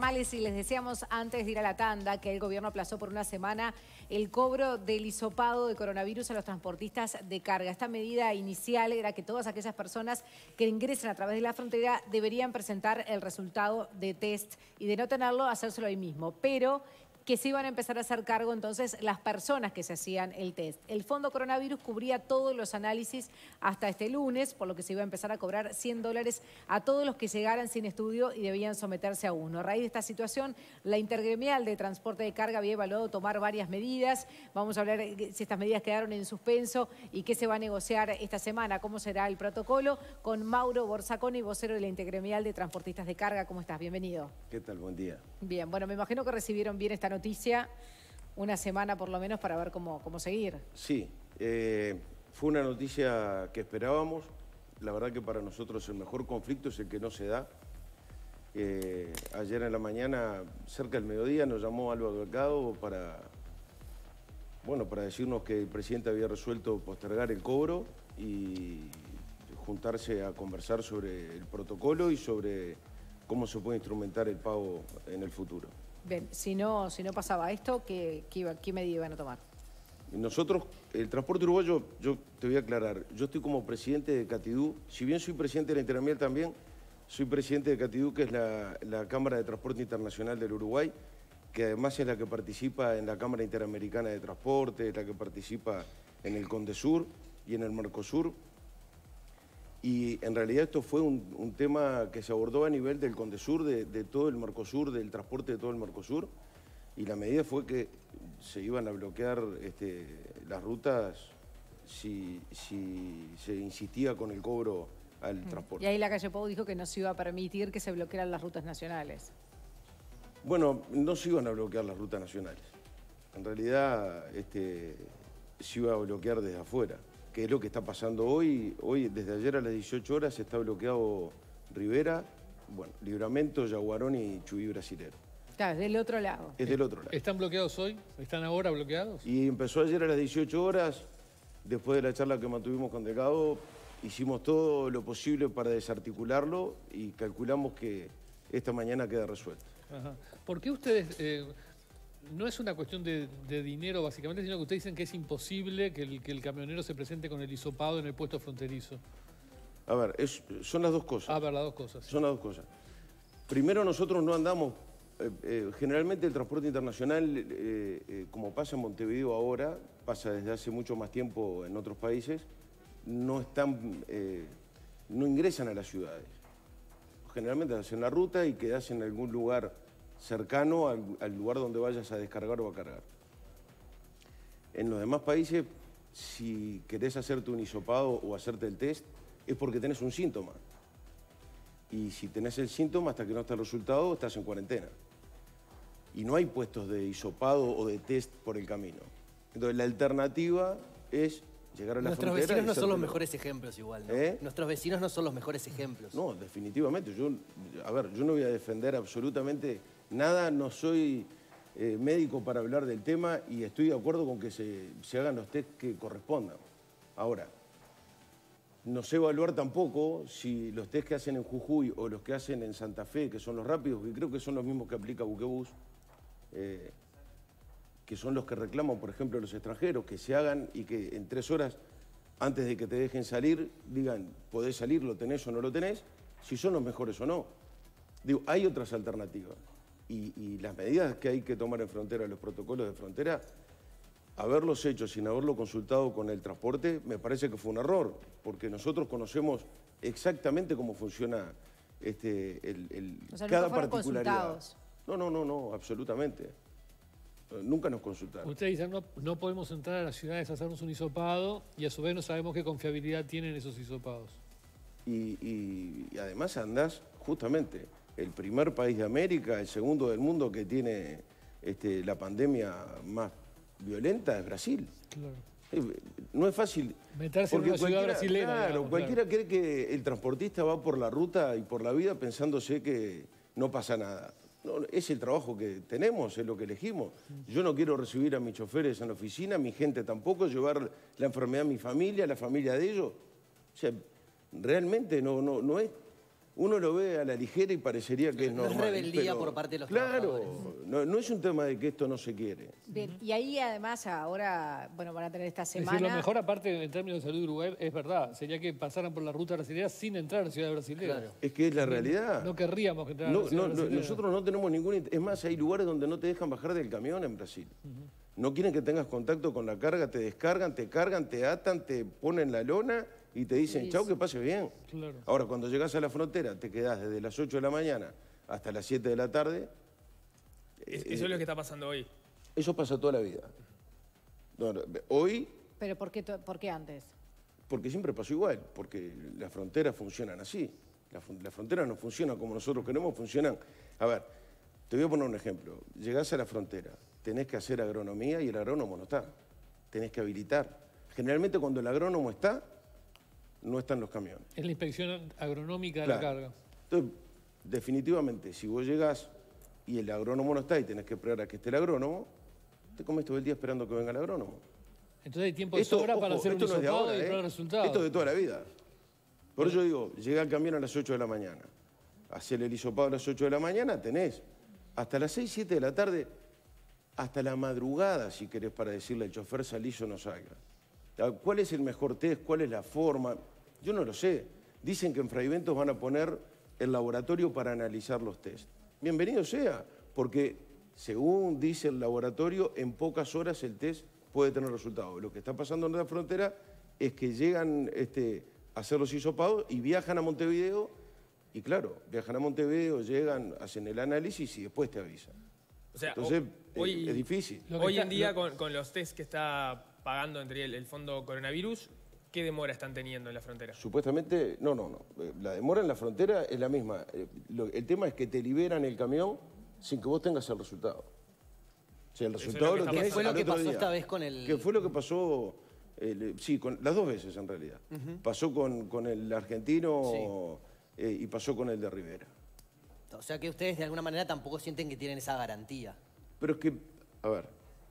informales y les decíamos antes de ir a la tanda que el gobierno aplazó por una semana el cobro del hisopado de coronavirus a los transportistas de carga. Esta medida inicial era que todas aquellas personas que ingresen a través de la frontera deberían presentar el resultado de test y de no tenerlo, hacérselo ahí mismo. Pero que se iban a empezar a hacer cargo entonces las personas que se hacían el test. El Fondo Coronavirus cubría todos los análisis hasta este lunes, por lo que se iba a empezar a cobrar $100 a todos los que llegaran sin estudio y debían someterse a uno. A raíz de esta situación, la Intergremial de Transporte de Carga había evaluado tomar varias medidas. Vamos a hablar si estas medidas quedaron en suspenso y qué se va a negociar esta semana, cómo será el protocolo, con Mauro Borsaconi, vocero de la Intergremial de Transportistas de Carga. ¿Cómo estás? Bienvenido. ¿Qué tal? Buen día. Bien, bueno, me imagino que recibieron bien esta noticia, una semana por lo menos para ver cómo seguir. Sí, fue una noticia que esperábamos. La verdad que para nosotros el mejor conflicto es el que no se da. Ayer en la mañana, cerca del mediodía, nos llamó Álvaro Delgado para decirnos que el presidente había resuelto postergar el cobro y juntarse a conversar sobre el protocolo y sobre cómo se puede instrumentar el pago en el futuro. Bien, si no pasaba esto, ¿qué medida iban a tomar? Nosotros, el transporte uruguayo, yo te voy a aclarar, yo estoy como presidente de Catidú, si bien soy presidente de la Intergremial también, soy presidente de Catidú, que es la Cámara de Transporte Internacional del Uruguay, que además es la que participa en la Cámara Interamericana de Transporte, es la que participa en el Condesur y en el Mercosur. Y en realidad esto fue un tema que se abordó a nivel del Condesur, de todo el Mercosur, del transporte de todo el Mercosur. Y la medida fue que se iban a bloquear las rutas si se insistía con el cobro al transporte. Y ahí la calle Pou dijo que no se iba a permitir que se bloquearan las rutas nacionales. Bueno, no se iban a bloquear las rutas nacionales. En realidad se iba a bloquear desde afuera, que es lo que está pasando hoy. Hoy, desde ayer a las 18 horas, está bloqueado Rivera, Libramento, Yaguarón y Chuy Brasilero. Claro, es del otro lado. Es del otro lado. ¿Están bloqueados hoy? ¿Están ahora bloqueados? Y empezó ayer a las 18 horas, después de la charla que mantuvimos con Delgado, hicimos todo lo posible para desarticularlo y calculamos que esta mañana queda resuelto. Ajá. ¿Por qué ustedes... no es una cuestión de dinero, básicamente, sino que ustedes dicen que es imposible que el camionero se presente con el hisopado en el puesto fronterizo? A ver, son las dos cosas. A ver, las dos cosas. Son las dos cosas. Primero, nosotros no andamos... generalmente el transporte internacional, como pasa en Montevideo ahora, pasa desde hace mucho más tiempo en otros países, no ingresan a las ciudades. Generalmente hacen la ruta y quedas en algún lugar cercano al lugar donde vayas a descargar o a cargar. En los demás países, si querés hacerte un hisopado o hacerte el test, es porque tenés un síntoma. Y si tenés el síntoma, hasta que no está el resultado, estás en cuarentena. Y no hay puestos de hisopado o de test por el camino. Entonces, la alternativa es llegar a la frontera. Nuestros vecinos no son los mejores ejemplos igual, ¿no? Nuestros vecinos no son los mejores ejemplos. No, definitivamente. Yo no voy a defender absolutamente nada, no soy médico para hablar del tema y estoy de acuerdo con que se hagan los test que correspondan. Ahora, no sé evaluar tampoco si los test que hacen en Jujuy o los que hacen en Santa Fe, que son los rápidos, que creo que son los mismos que aplica Buquebus, que son los que reclaman, por ejemplo, los extranjeros, que se hagan y que en 3 horas, antes de que te dejen salir, digan, podés salir, lo tenés o no lo tenés, si son los mejores o no. Digo, hay otras alternativas. Y las medidas que hay que tomar en frontera, los protocolos de frontera, haberlos hecho sin haberlo consultado con el transporte, me parece que fue un error, porque nosotros conocemos exactamente cómo funciona o sea, cada nunca fueron particularidad. consultados. No, absolutamente. Nunca nos consultaron. Ustedes dicen, no podemos entrar a las ciudades a hacernos un hisopado y a su vez no sabemos qué confiabilidad tienen esos hisopados. Y además andás, justamente, el primer país de América, el segundo del mundo que tiene la pandemia más violenta es Brasil. Claro. No es fácil. Meterse en una ciudad brasilera. Claro, cualquiera cree que el transportista va por la ruta y por la vida pensándose que no pasa nada. No, es el trabajo que tenemos, es lo que elegimos. Yo no quiero recibir a mis choferes en la oficina, mi gente tampoco, llevar la enfermedad a mi familia, a la familia de ellos. O sea, realmente no es uno lo ve a la ligera y parecería que es normal. No es rebeldía por parte de los trabajadores. Claro, no es un tema de que esto no se quiere. Bien, y ahí además ahora, bueno, van a tener esta semana... Es decir, lo mejor aparte en términos de salud de Uruguay, es verdad, sería que pasaran por la ruta brasilera sin entrar a la ciudad brasilera. Claro. Es que es la realidad. No querríamos que entraran a la ciudad brasilera. Nosotros no tenemos ningún... Es más, hay lugares donde no te dejan bajar del camión en Brasil. No quieren que tengas contacto con la carga, te descargan, te cargan, te atan, te ponen la lona y te dicen, chau, que pase bien. Claro. Ahora, cuando llegas a la frontera, te quedás desde las 8 de la mañana hasta las 7 de la tarde. Eso es lo que está pasando hoy. Eso pasa toda la vida. Hoy... ¿Pero por qué antes? Porque siempre pasó igual, porque las fronteras funcionan así. Las fronteras no funcionan como nosotros queremos, funcionan... A ver, te voy a poner un ejemplo. Llegás a la frontera, tenés que hacer agronomía y el agrónomo no está. Tenés que habilitar. Generalmente cuando el agrónomo está, no están los camiones. Es la inspección agronómica de la carga. Entonces, definitivamente, si vos llegás y el agrónomo no está y tenés que esperar a que esté el agrónomo, te comes todo el día esperando que venga el agrónomo. Entonces hay tiempo de sobra para hacer un hisopado y esperar resultados. Esto es de toda la vida. Por eso digo, llega el camión a las 8 de la mañana. Hacer el hisopado a las 8 de la mañana, tenés hasta las 6, 7 de la tarde, hasta la madrugada, si querés, para decirle al chofer salís o no salga. ¿Cuál es el mejor test? ¿Cuál es la forma? Yo no lo sé. Dicen que en Fraiventos van a poner el laboratorio para analizar los test. Bienvenido sea, porque según dice el laboratorio, en pocas horas el test puede tener resultados. Lo que está pasando en la frontera es que llegan a hacer los hisopados y viajan a Montevideo, y claro, viajan a Montevideo, llegan, hacen el análisis y después te avisan. O sea, entonces, es difícil. Hoy en día, con los test que está pagando entre el fondo coronavirus, ¿qué demora están teniendo en la frontera? Supuestamente, no. La demora en la frontera es la misma. El tema es que te liberan el camión sin que vos tengas el resultado. O sea, el resultado lo tenés ¿Qué fue lo que pasó día. esta vez con el...? ¿Qué fue lo que pasó? Sí, las dos veces en realidad. Pasó con el argentino y pasó con el de Rivera. O sea que ustedes de alguna manera tampoco sienten que tienen esa garantía. Pero es que, a ver,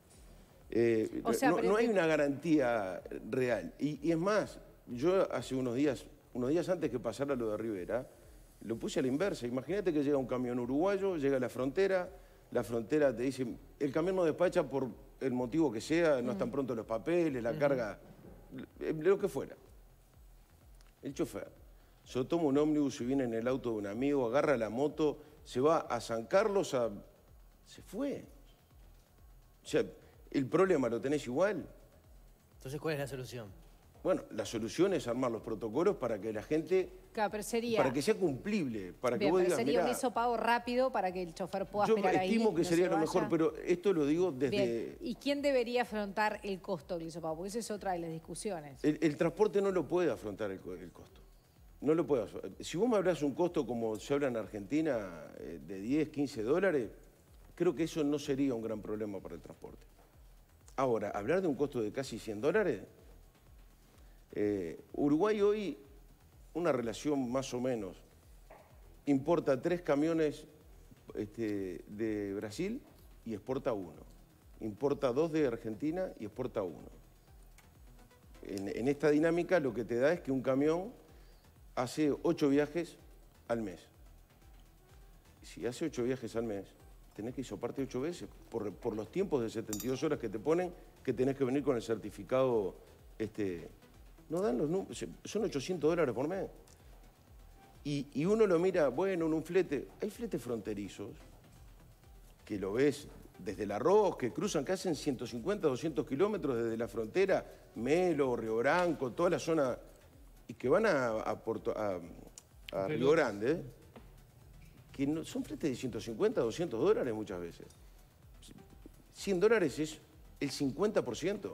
no hay una garantía real. Y es más, yo hace unos días antes que pasara lo de Rivera, lo puse a la inversa. Imagínate que llega un camión uruguayo, llega a la frontera te dice, el camión no despacha por el motivo que sea, no están prontos los papeles, la carga, lo que fuera. El chofer se toma un ómnibus y viene en el auto de un amigo, agarra la moto, se va a San Carlos se fue. O sea, el problema lo tenés igual. Entonces, ¿cuál es la solución? Bueno, la solución es armar los protocolos para que la gente... Claro, pero sería... Para que sea cumplible, para que Bien, vos pero digas, sería mirá, un hisopado rápido para que el chofer pueda esperar ahí. Yo estimo que sería lo mejor, pero esto lo digo desde... Bien. ¿Y quién debería afrontar el costo del hisopado? Porque esa es otra de las discusiones. El transporte no lo puede afrontar el costo. No lo puede afrontar. Si vos me hablas un costo como se habla en Argentina de 10, 15 dólares, creo que eso no sería un gran problema para el transporte. Ahora, hablar de un costo de casi 100 dólares... Uruguay hoy, una relación más o menos, importa 3 camiones de Brasil y exporta 1. Importa 2 de Argentina y exporta 1. En esta dinámica lo que te da es que un camión hace 8 viajes al mes. Si hace 8 viajes al mes, tenés que hisoparte 8 veces por los tiempos de 72 horas que te ponen, que tenés que venir con el certificado... No dan los números, son 800 dólares por mes. Y uno lo mira, bueno, en un flete, hay fletes fronterizos, que lo ves desde el Arroz, que cruzan, que hacen 150, 200 kilómetros desde la frontera, Melo, Río Branco, toda la zona, y que van a Río Grande, que no, son fletes de 150, 200 dólares muchas veces. 100 dólares es el 50%.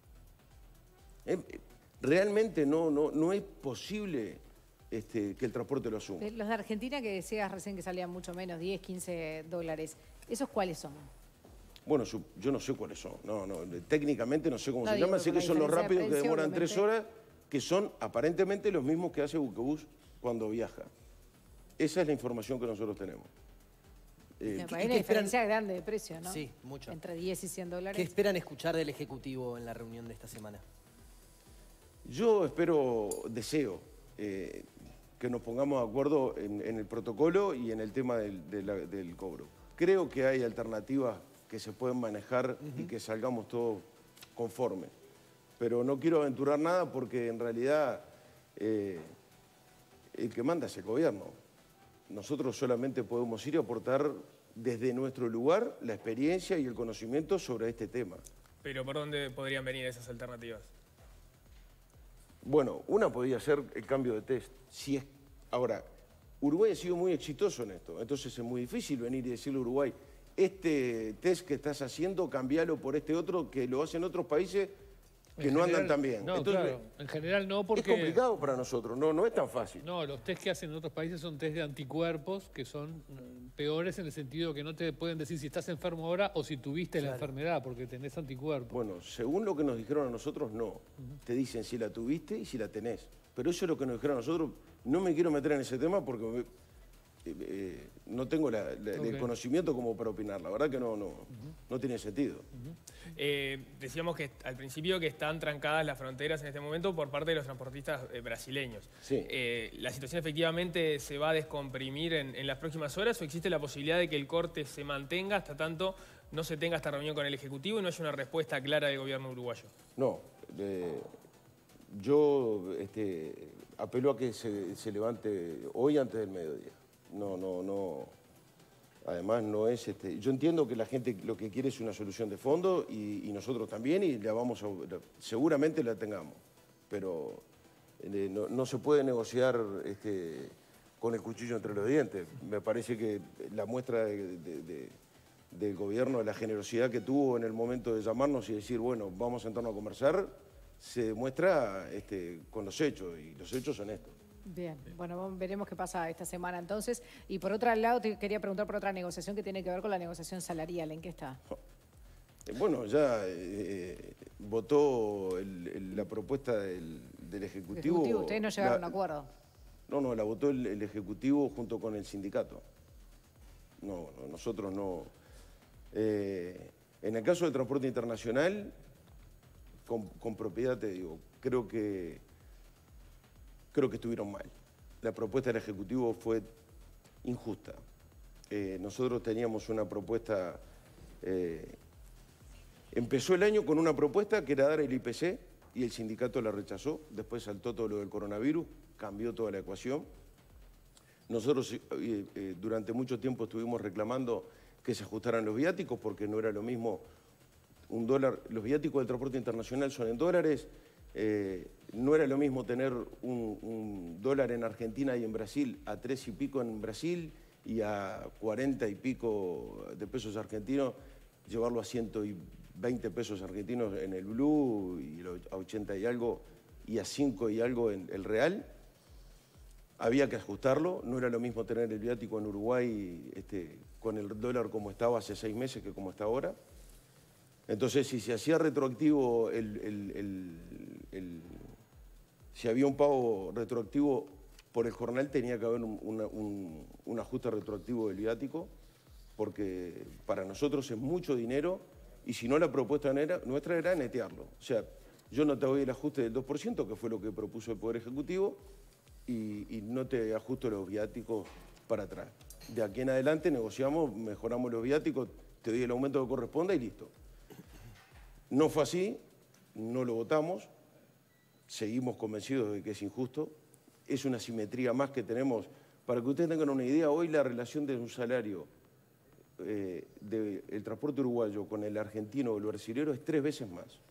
Realmente no es posible que el transporte lo asuma. Los de Argentina que decías recién que salían mucho menos, 10, 15 dólares, ¿esos cuáles son? Bueno, yo no sé cuáles son. Técnicamente no sé cómo se llaman. Sé que son los rápidos que demoran 3 horas, que son aparentemente los mismos que hace Buquebus cuando viaja. Esa es la información que nosotros tenemos. Hay una diferencia grande de precio, ¿no? Sí, mucho. Entre 10 y 100 dólares. ¿Qué esperan escuchar del Ejecutivo en la reunión de esta semana? Yo deseo que nos pongamos de acuerdo en el protocolo y en el tema del cobro. Creo que hay alternativas que se pueden manejar y que salgamos todos conformes. Pero no quiero aventurar nada porque en realidad el que manda es el gobierno. Nosotros solamente podemos ir a aportar desde nuestro lugar la experiencia y el conocimiento sobre este tema. Pero ¿por dónde podrían venir esas alternativas? Bueno, una podría ser el cambio de test. Ahora, Uruguay ha sido muy exitoso en esto, entonces es muy difícil venir y decirle a Uruguay, este test que estás haciendo, cambialo por este otro, que lo hacen otros países que no andan tan bien. No, entonces, claro, en general no, porque... es complicado para nosotros, no es tan fácil. No, los test que hacen en otros países son test de anticuerpos, que son peores en el sentido que no te pueden decir si estás enfermo ahora o si tuviste la enfermedad, porque tenés anticuerpos. Bueno, según lo que nos dijeron a nosotros, no. Te dicen si la tuviste y si la tenés. Pero eso es lo que nos dijeron a nosotros. No me quiero meter en ese tema porque no tengo el conocimiento como para opinar. La verdad que no tiene sentido. Decíamos que al principio que están trancadas las fronteras en este momento por parte de los transportistas brasileños. Sí. ¿La situación efectivamente se va a descomprimir en las próximas horas o existe la posibilidad de que el corte se mantenga hasta tanto no se tenga esta reunión con el Ejecutivo y no haya una respuesta clara del gobierno uruguayo? No. Yo apelo a que se levante hoy antes del mediodía. No. Además, no es... yo entiendo que la gente lo que quiere es una solución de fondo y nosotros también, y seguramente la tengamos. Pero no se puede negociar con el cuchillo entre los dientes. Me parece que la muestra del gobierno, de la generosidad que tuvo en el momento de llamarnos y decir, bueno, vamos a sentarnos a conversar, se demuestra con los hechos, y los hechos son estos. Bien, bueno, veremos qué pasa esta semana entonces. Y por otro lado, te quería preguntar por otra negociación que tiene que ver con la negociación salarial. ¿En qué está? Bueno, ya votó la propuesta del Ejecutivo. Ustedes no llegaron a un acuerdo. No, la votó el Ejecutivo junto con el sindicato. No, nosotros no. En el caso del transporte internacional, con propiedad te digo, creo que estuvieron mal. La propuesta del Ejecutivo fue injusta. Nosotros teníamos una propuesta... empezó el año con una propuesta que era dar el IPC y el sindicato la rechazó. Después saltó todo lo del coronavirus, cambió toda la ecuación. Nosotros durante mucho tiempo estuvimos reclamando que se ajustaran los viáticos porque no era lo mismo un dólar. Los viáticos del transporte internacional son en dólares. No era lo mismo tener un dólar en Argentina y en Brasil a 3 y pico en Brasil y a 40 y pico de pesos argentinos, llevarlo a 120 pesos argentinos en el blue y a 80 y algo y a 5 y algo en el real. Había que ajustarlo, no era lo mismo tener el viático en Uruguay con el dólar como estaba hace 6 meses que como está ahora. Entonces, si se hacía retroactivo si había un pago retroactivo por el jornal, tenía que haber un ajuste retroactivo del viático, porque para nosotros es mucho dinero, y si no, la propuesta nuestra era netearlo. O sea, yo no te doy el ajuste del 2%, que fue lo que propuso el Poder Ejecutivo, y no te ajusto los viáticos para atrás. De aquí en adelante negociamos, mejoramos los viáticos, te doy el aumento que corresponda y listo. No fue así, no lo votamos, seguimos convencidos de que es injusto, es una asimetría más que tenemos. Para que ustedes tengan una idea, hoy la relación de un salario del transporte uruguayo con el argentino o el brasilero es 3 veces más.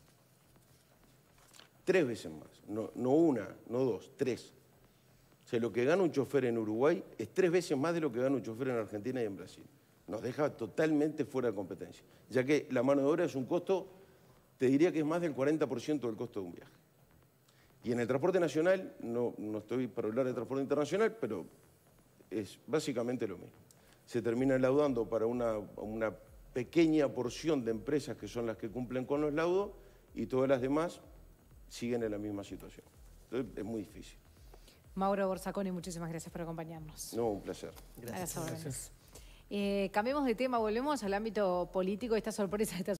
3 veces más, no una, no 2, 3. O sea, lo que gana un chofer en Uruguay es 3 veces más de lo que gana un chofer en Argentina y en Brasil. Nos deja totalmente fuera de competencia, ya que la mano de obra es un costo, te diría que es más del 40% del costo de un viaje. Y en el transporte nacional, no estoy para hablar de transporte internacional, pero es básicamente lo mismo. Se termina laudando para una pequeña porción de empresas que son las que cumplen con los laudos y todas las demás siguen en la misma situación. Entonces es muy difícil. Mauro Borsaconi, muchísimas gracias por acompañarnos. No, un placer. Gracias. Cambiemos de tema, volvemos al ámbito político, esta sorpresa,